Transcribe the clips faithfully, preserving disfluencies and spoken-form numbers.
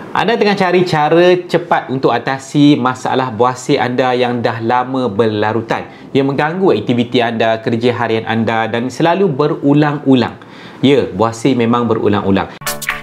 Anda tengah cari cara cepat untuk atasi masalah buasir anda yang dah lama berlarutan, yang mengganggu aktiviti anda, kerja harian anda dan selalu berulang-ulang. Ya, buasir memang berulang-ulang.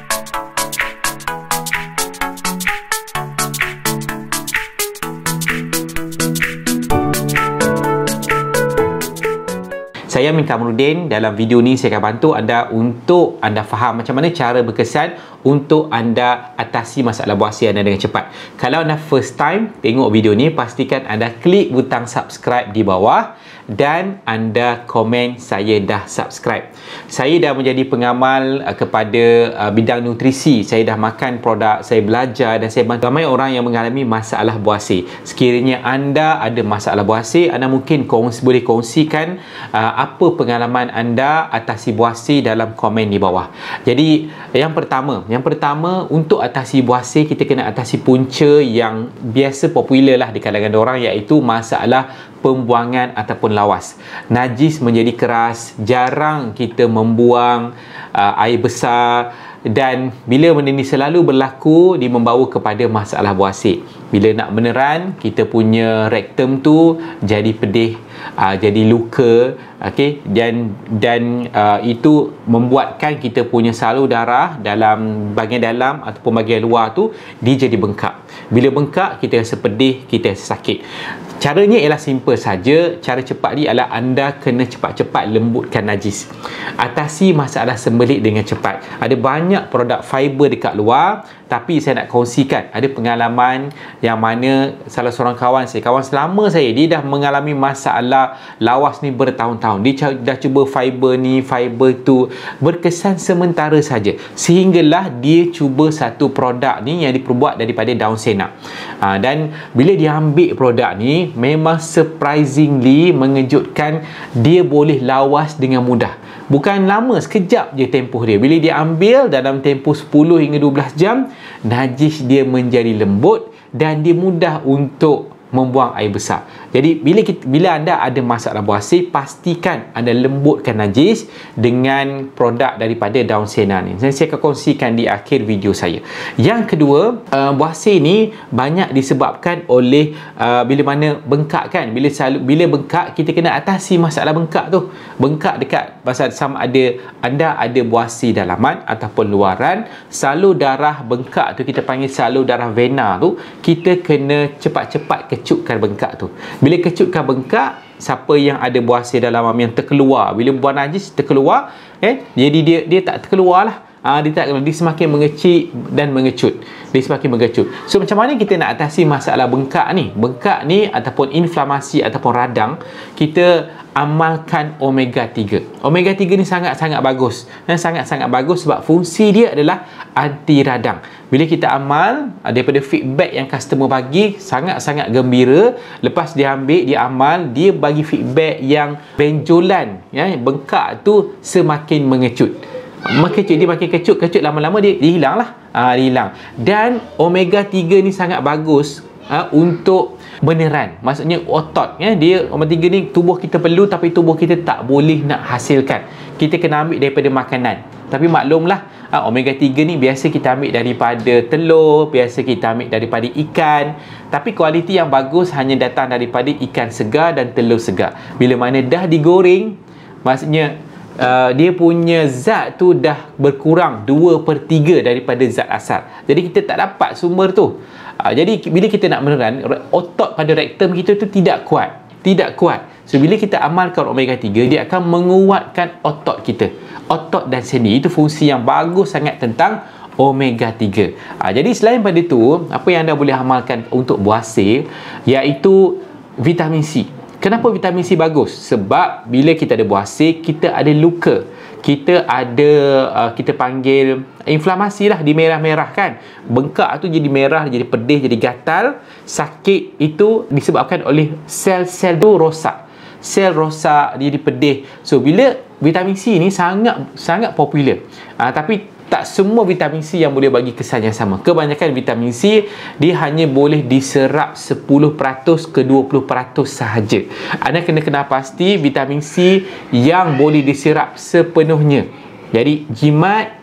Saya Amin Kamrudin. Dalam video ni saya akan bantu anda untuk anda faham macam mana cara berkesan untuk anda atasi masalah buasir anda dengan cepat. Kalau anda first time tengok video ni, pastikan anda klik butang subscribe di bawah dan anda komen saya dah subscribe. Saya dah menjadi pengamal uh, kepada uh, bidang nutrisi. Saya dah makan produk, saya belajar dan saya bantu ramai orang yang mengalami masalah buasir. Sekiranya anda ada masalah buasir, anda mungkin kongsi, boleh kongsikan uh, apa pengalaman anda atasi buasir dalam komen di bawah. Jadi yang pertama, yang pertama untuk atasi buasir, kita kena atasi punca yang biasa popular lah di kalangan orang, iaitu masalah pembuangan ataupun lawas. Najis menjadi keras, jarang kita membuang uh, air besar, dan bila benda ni selalu berlaku, dia membawa kepada masalah buasir. Bila nak beneran, kita punya rektum tu jadi pedih, uh, jadi luka, okey, dan dan uh, itu membuatkan kita punya salur darah dalam bahagian dalam ataupun bahagian luar tu dia jadi bengkak. Bila bengkak, kita rasa pedih, kita rasa sakit. Caranya ialah simple saja. Cara cepat ni adalah anda kena cepat-cepat lembutkan najis. Atasi masalah sembelit dengan cepat. Ada banyak produk fiber dekat luar, tapi saya nak kongsikan ada pengalaman yang mana salah seorang kawan saya, kawan selama saya, dia dah mengalami masalah lawas ni bertahun-tahun. Dia dah cuba fiber ni, fiber tu, berkesan sementara saja, sehinggalah dia cuba satu produk ni yang diperbuat daripada daun senak. Ha, dan bila dia ambil produk ni, memang surprisingly mengejutkan, dia boleh lawas dengan mudah. Bukan lama, sekejap je tempoh dia. Bila dia ambil dalam tempoh sepuluh hingga dua belas jam, najis dia menjadi lembut dan dia mudah untuk membuang air besar. Jadi bila kita, bila anda ada masalah buasir, pastikan anda lembutkan najis dengan produk daripada daun sena ni. Saya akan kongsikan di akhir video saya. Yang kedua, uh, buasir ni banyak disebabkan oleh uh, bila mana bengkak kan. Bila selalu, bila bengkak, kita kena atasi masalah bengkak tu. Bengkak dekat pasal sama ada anda ada buasir dalaman ataupun luaran. Salur darah bengkak tu kita panggil salur darah vena tu, kita kena cepat-cepat kecutkan bengkak tu. Bila kecutkan bengkak, siapa yang ada buasir dalam yang terkeluar, bila buang najis terkeluar, eh, jadi dia dia tak terkeluar lah. Ha, dia tak, dia semakin mengecil dan mengecut. Dia semakin mengecut. So macam mana kita nak atasi masalah bengkak ni? Bengkak ni ataupun inflamasi ataupun radang, kita amalkan omega tiga. Omega tiga ni sangat-sangat bagus. Dan sangat-sangat bagus sebab fungsi dia adalah anti radang. Bila kita amal, daripada feedback yang customer bagi, sangat-sangat gembira. Lepas dia ambil, dia amal, dia bagi feedback yang benjolan, ya, bengkak tu semakin mengecut. Makin kecut, dia makin kecut, kecut lama-lama dia, dia hilang lah. Ha, dia hilang. Dan omega tiga ni sangat bagus ha, untuk beneran, maksudnya otot, ya. Dia omega tiga ni tubuh kita perlu, tapi tubuh kita tak boleh nak hasilkan. Kita kena ambil daripada makanan. Tapi maklumlah, ha, omega tiga ni biasa kita ambil daripada telur, biasa kita ambil daripada ikan. Tapi kualiti yang bagus hanya datang daripada ikan segar dan telur segar. Bila mana dah digoreng, maksudnya Uh, dia punya zat tu dah berkurang dua per tiga daripada zat asal. Jadi kita tak dapat sumber tu. Uh, jadi bila kita nak beneran, otot pada rektum kita tu tidak kuat. Tidak kuat. So bila kita amalkan omega tiga, dia akan menguatkan otot kita. Otot dan sendi. Itu fungsi yang bagus sangat tentang omega tiga. Uh, jadi selain pada tu, apa yang anda boleh amalkan untuk buasir, iaitu vitamin C. Kenapa vitamin C bagus? Sebab bila kita ada buasir, kita ada luka. Kita ada, uh, kita panggil inflamasi lah, di merah-merah kan. Bengkak tu jadi merah, jadi pedih, jadi gatal. Sakit itu disebabkan oleh sel-sel tu rosak. Sel rosak, jadi pedih. So, bila vitamin C ni sangat sangat popular. Uh, tapi tak semua vitamin C yang boleh bagi kesan yang sama. Kebanyakan vitamin C, dia hanya boleh diserap sepuluh peratus ke dua puluh peratus sahaja. Anda kena kena pasti vitamin C yang boleh diserap sepenuhnya. Jadi jimat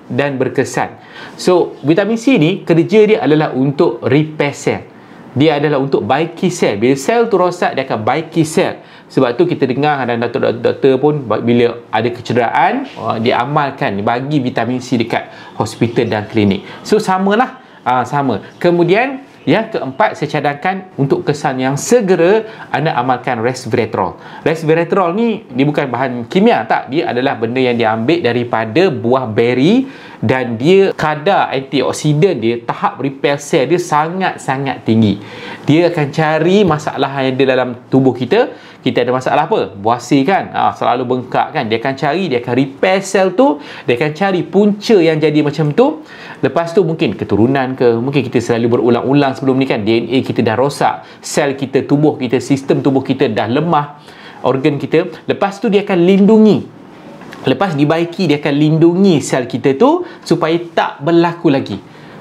dan berkesan. So, vitamin C ni kerja dia adalah untuk repair sel. Dia adalah untuk baiki sel. Bila sel tu rosak, dia akan baiki sel. Sebab tu kita dengar dan doktor-doktor pun bila ada kecederaan, dia amalkan, bagi vitamin C dekat hospital dan klinik. So, samalah. Uh, sama. Kemudian, yang keempat, saya cadangkan untuk kesan yang segera, anda amalkan resveratrol. Resveratrol ni, dia bukan bahan kimia, tak. Dia adalah benda yang diambil daripada buah beri dan dia kadar antioksidan dia, tahap repair sel dia sangat-sangat tinggi. Dia akan cari masalah yang ada dalam tubuh kita. Kita ada masalah apa? Buasi kan? Ha, selalu bengkak kan? Dia akan cari, dia akan repair sel tu, dia akan cari punca yang jadi macam tu. Lepas tu mungkin keturunan ke, mungkin kita selalu berulang-ulang sebelum ni kan, D N A kita dah rosak, sel kita, tubuh kita, sistem tubuh kita dah lemah, organ kita. Lepas tu dia akan lindungi. Lepas dibaiki, dia akan lindungi sel kita tu supaya tak berlaku lagi.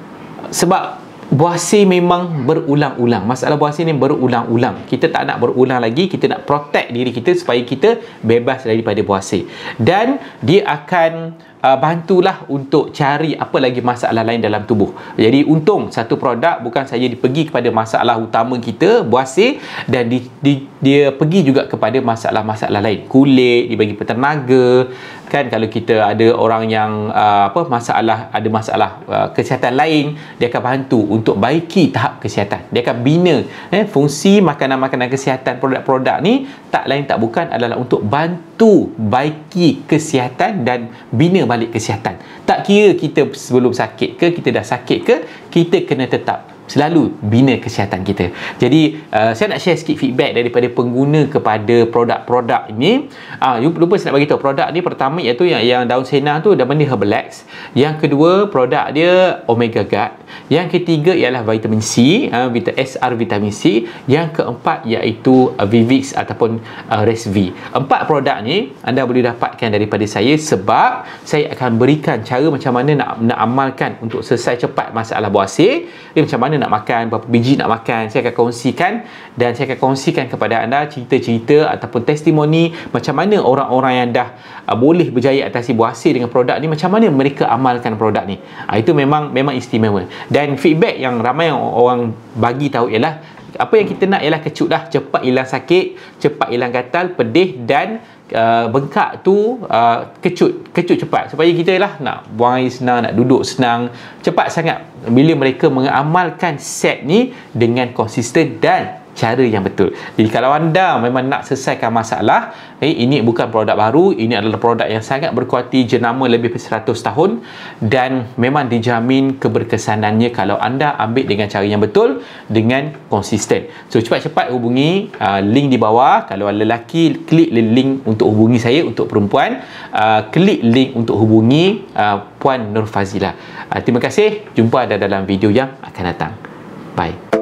Sebab buasi memang berulang-ulang. Masalah buasi ni berulang-ulang. Kita tak nak berulang lagi. Kita nak protect diri kita supaya kita bebas daripada buasi. Dan dia akan uh, bantulah untuk cari apa lagi masalah lain dalam tubuh. Jadi untung satu produk bukan saja dipergi kepada masalah utama kita, buasi, dan di, di, dia pergi juga kepada masalah-masalah lain. Kulit, dia bagi petenaga. Kan kalau kita ada orang yang uh, apa masalah ada masalah uh, kesihatan lain, dia akan bantu untuk baiki tahap kesihatan. Dia akan bina eh, fungsi makanan-makanan kesihatan, produk-produk ni tak lain tak bukan adalah untuk bantu baiki kesihatan dan bina balik kesihatan. Tak kira kita sebelum sakit ke, kita dah sakit ke, kita kena tetap selalu bina kesihatan kita. Jadi uh, saya nak share sikit feedback daripada pengguna kepada produk-produk ini. Ah uh, lupa saya nak bagi tahu produk ni, pertama iaitu yang yang daun senang tu nama dia Herbalex. Yang kedua produk dia Omega Guard. Yang ketiga ialah vitamin C, uh, S R vitamin C. Yang keempat iaitu uh, Vivix ataupun uh, Resv. Empat produk ni anda boleh dapatkan daripada saya sebab saya akan berikan cara macam mana nak nak amalkan untuk selesai cepat masalah buasir. Dia macam mana nak makan, berapa biji nak makan, saya akan kongsikan. Dan saya akan kongsikan kepada anda cerita-cerita ataupun testimoni macam mana orang-orang yang dah uh, boleh berjaya atasi buasir dengan produk ni, macam mana mereka amalkan produk ni. uh, Itu memang memang istimewa. Dan feedback yang ramai yang orang bagi tahu ialah apa yang kita nak ialah kecut dah, cepat hilang sakit, cepat hilang gatal, pedih dan uh, bengkak tu uh, kecut, kecut cepat supaya kita lah nak buang air senang, nak duduk senang, cepat sangat bila mereka mengamalkan set ni dengan konsisten dan cara yang betul. Jadi kalau anda memang nak selesaikan masalah, eh, ini bukan produk baru, ini adalah produk yang sangat berkualiti, jenama lebih dari seratus tahun dan memang dijamin keberkesanannya kalau anda ambil dengan cara yang betul, dengan konsisten. So cepat-cepat hubungi uh, link di bawah. Kalau lelaki, klik link untuk hubungi saya. Untuk perempuan, uh, klik link untuk hubungi uh, Puan Nur Fazila. Uh, terima kasih. Jumpa anda dalam video yang akan datang. Bye.